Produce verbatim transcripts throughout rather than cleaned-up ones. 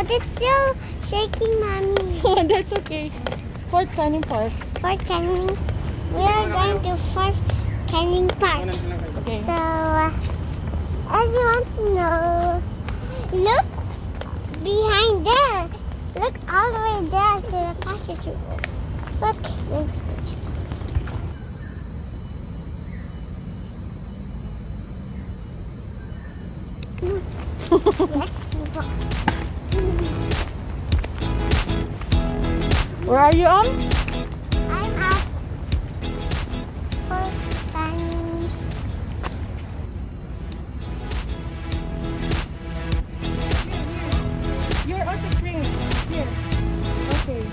But it's still shaking, Mommy. Oh, that's okay. Fort Canning Park. Fort Canning. We are going to Fort Canning Park. Okay. So, uh, as you want to know, look behind there. Look all the way there to the passage. Look, let's switch. Let's move on. Where are you on? I'm at Fort Canning. You're on the train. Here. Okay.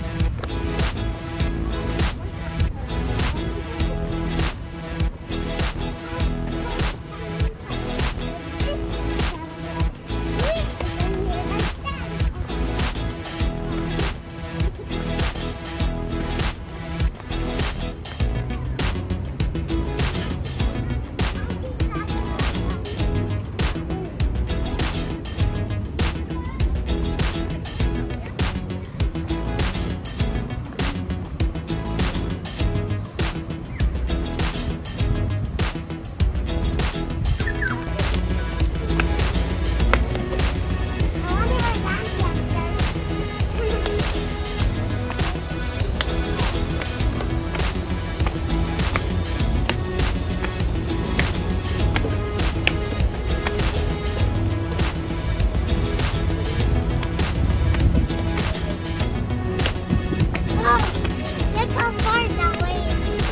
Look how far that way is.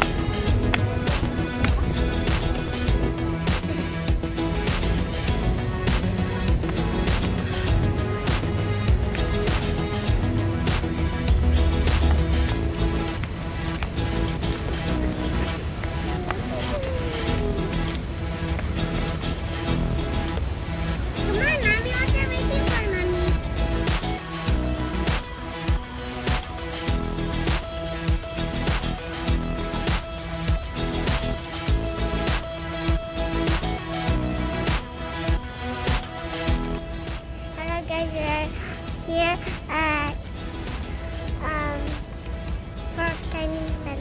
Come on, Mommy, what are you waiting for, Mommy? Hello guys, we're here at um, Fort Canning Center.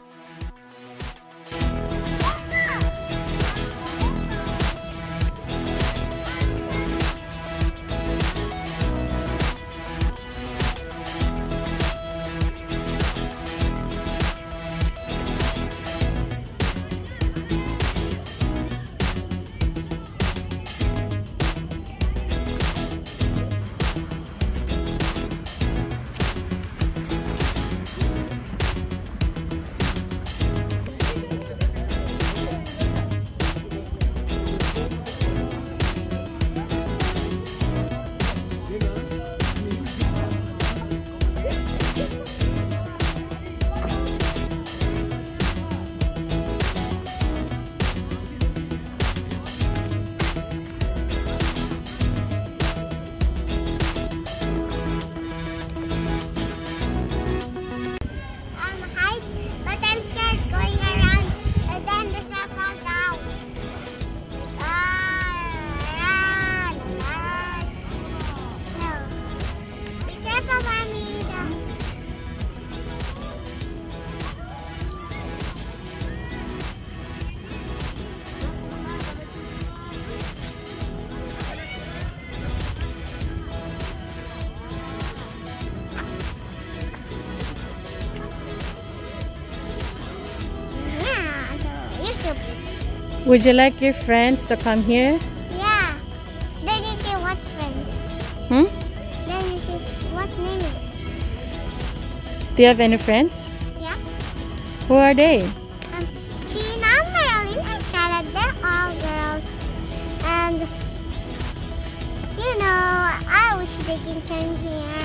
Would you like your friends to come here? Yeah. Then you say what friend? Hmm? Then you say what name? Do you have any friends? Yeah. Who are they? Um, Gina, Marilyn, and Charlotte. They're all girls. And you know, I wish they can come here.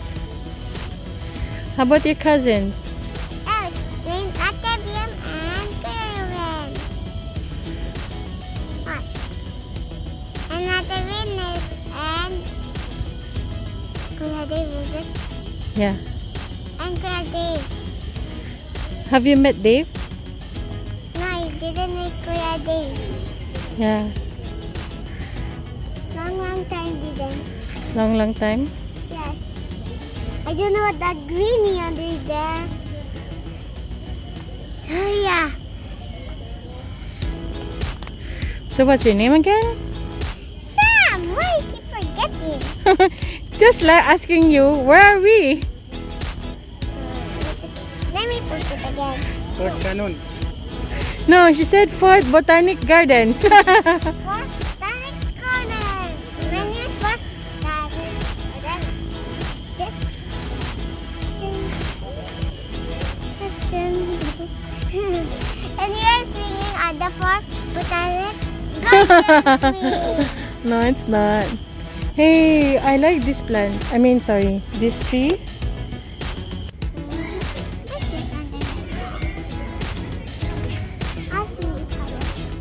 How about your cousins? Oh, named Atavium and Kerwin. What? And Atavium is and Kuya Dave, is it? Yeah. And Kuya Dave. Have you met Dave? No, I didn't meet Kuya Dave. Yeah. Long, long time didn't. Long, long time? Yeah. I don't know what that greeny under there. Oh yeah. So what's your name again? Sam, why you keep forgetting? Just like asking you, where are we? Let me put it again. Fort Cannon. No, she said Fort Botanic Garden. Fort Botanic Garden. When you Fort Botanic Garden. And you are singing at the Fort Botanic Garden. No, it's not. Hey, I like this plant. I mean, sorry, this tree. Let's just under there. I'll sing this color.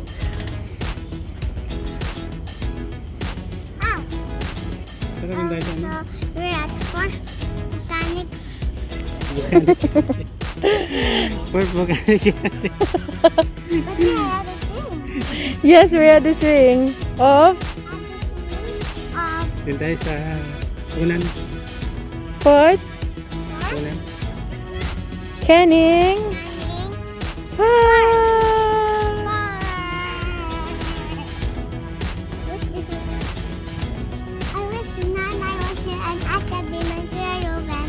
Ah. Saan kami tayo sa ano? So, we're at Fort Botanic. Fort Botanic. But we are at the thing. Yes, we're at this ring of Of Doon tayo sa unan. Fort Unan. Canning. Canning. Ah. What's this? I wish Nana was here and I could be my girl then.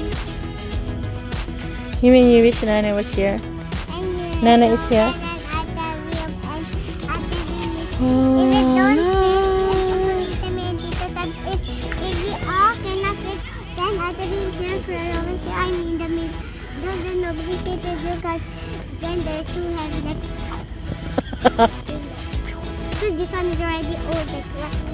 You mean you wish Nana was here? And Nana is here. And I could be and I could be Oh, if it don't no. fit, if me and Tito that if if we all cannot fit, then I could be here for a moment. I'm in the middle. Don't let nobody say to you because then they're too heavy. Like, so this one is already old. Like,